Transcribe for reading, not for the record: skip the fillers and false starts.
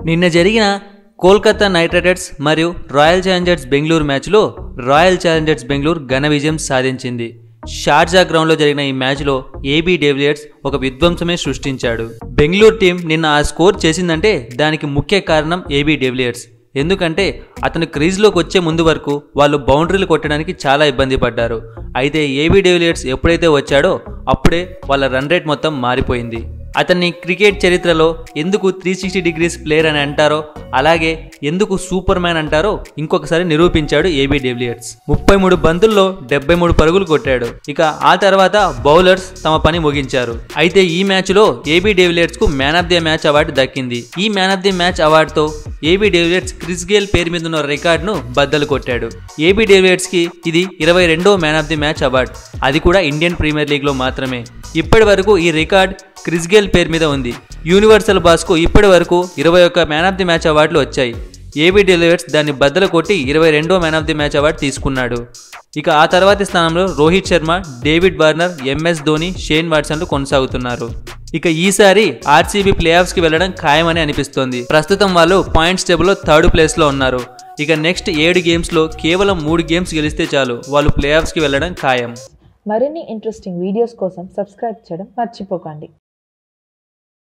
నిన్న జరిగిన Kolkata Knight Riders మరియు రాయల్ ఛాలెంజర్స్ బెంగళూరు మ్యాచ్లో రాయల్ ఛాలెంజర్స్ బెంగళూరు ఘన విజయం సాధించింది. షార్జా గ్రౌండ్లో జరిగిన ఈ మ్యాచ్లో ఏబీ డివిలియర్స్ ఒక విధ్వంసమే సృష్టించాడు. బెంగళూరు టీం నిన్న ఆ స్కోర్ చేసిందంటే దానికి ముఖ్య కారణం ఏబీ డివిలియర్స్. ఎందుకంటే అతను క్రీజ్లోకి వచ్చే ముందు వరకు వాళ్ళు బౌండరీలు కొట్టడానికి చాలా ఇబ్బంది పడ్డారు. అయితే ఏబీ డివిలియర్స్ ఎప్పుడైతే వచ్చాడో అప్పుడే వాళ్ళ రన్ రేట్ మొత్తం మారిపోయింది. అతన్ని క్రికెట్ చరిత్రలో ఎందుకు 360 డిగ్రీస్ ప్లేయర్ అని అంటారో, అలాగే ఎందుకు సూపర్ మ్యాన్ అంటారో ఇంకొకసారి నిరూపించాడు ఏబీ డివిలియర్స్. 33 బంతుల్లో 73 పరుగులు కొట్టాడు. ఇక ఆ తర్వాత బౌలర్స్ తమ పని ముగించారు. అయితే ఈ మ్యాచ్లో ఏబీ డివిలియర్స్ కు man of the match award దక్కింది. ఈ మ్యాన్ ఆఫ్ ది మ్యాచ్ అవార్డుతో ఏబీ డివిలియర్స్ క్రిస్ గేల్ పేరు మీద ఉన్న రికార్డును బద్దలు కొట్టాడు. ఏబీ డివిలియర్స్ కి ఇది 22వ man of the match award, అది కూడా ఇండియన్ ప్రీమియర్ లీగ్ లో మాత్రమే. ఇప్పటి వరకు ఈ రికార్డ్ క్రిస్ గేల్ పేరు మీద ఉంది. యూనివర్సల్ బాస్కు ఇప్పటి వరకు 21 మ్యాన్ ఆఫ్ ది మ్యాచ్ అవార్డులు వచ్చాయి. ఏబీ డివిలియర్స్ దాన్ని బద్దలు కొట్టి 22వ man of the match award తీసుకున్నాడు. ఇక ఆ తర్వాతి స్థానంలో Rohit Sharma, David Warner, MS Dhoni, Shane వాట్సన్లు కొనసాగుతున్నారు. ఇక ఈసారి ఆర్సీబీ ప్లే ఆఫ్స్ కి వెళ్లడం ఖాయమని అనిపిస్తోంది. ప్రస్తుతం వాళ్ళు పాయింట్స్ టేబుల్ లో 3rd ప్లేస్ లో ఉన్నారు. ఇక నెక్స్ట్ 7 గేమ్స్ లో కేవలం 3 గేమ్స్ గెలిస్తే చాలు వాళ్ళు ప్లే ఆఫ్స్ కి వెళ్లడం ఖాయం. మరిన్ని ఇంట్రెస్టింగ్ వీడియోస్ కోసం సబ్స్క్రైబ్ చేయడం మర్చిపోకండి.